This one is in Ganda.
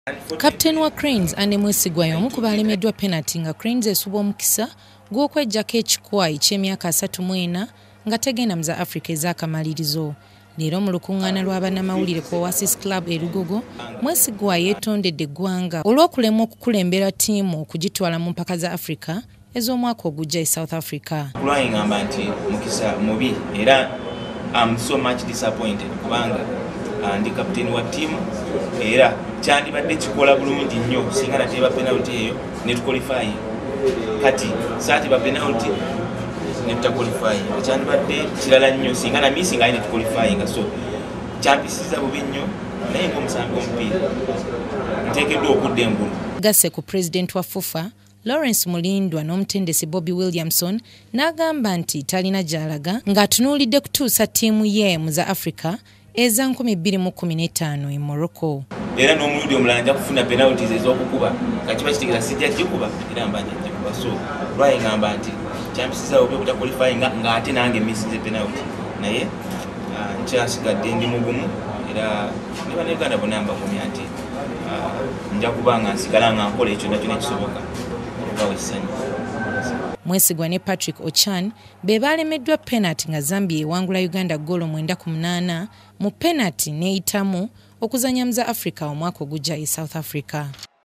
Captain wa Cranes ane Mwesigwa y'omu ku balemeddwa penalty nga Cranes esuba omukisa gw'okweggyako ekikwayi ky'emyaka 34 nga tegenda mu za Africa ez'akamalirizo. Leero mu lukuŋŋaana lwa bannamawulire ku Oasis Club e Lugogo, Mwesigwa yeetondedde eggwanga olw'okulemwa okukulembera ttiimu okugitwala mu mpaka za Africa ez'omwaka ogujja e South Africa. Kulwayingamba nti mukisa mubi era I'm so much disappointed kubanga ndi captain wa team era kyandibadde kikola bulungi nnyo singa nateba penalty eyo ne tuqualify kati saati ba penalty ne tutaqualify kyandibadde kirala nnyo singa na missing ne tuqualify nga so champisiza bubi nnyo naye ng'omusambi w'omupiira nteekeddwa okudda engulu. Gasse ku president wa FIFA Lawrence Mulindwa n'omutendesi Bobby Williamson n'agamba nti talina gy'alaga ng'atunuulidde kutuusa ttiimu ye mu za Africa eza 2015 e Morocco. Era n'omulundi omulala nja kufuna penalties ez'okukuba nga kiba kitegeeza sijja gikuba era mbanja gikuba so lwayingamba nti kyampisiza obe obutaqualify ng'ate nange misinze penalty naye nkyasigadde ndi mugumu era ne bannayuganda bonna mbakumya nti nja kuba nga nsigala nga nkola ekyo nakyo nekisoboka okubawa essanyu. Mwesigwa ne Patrick Ochan be balemeddwa penalty nga Zambia ewangula Uganda goal 9-8 mu penalty n'eyitamu okuzannya mu za Africa omwaka ogujja e South Africa.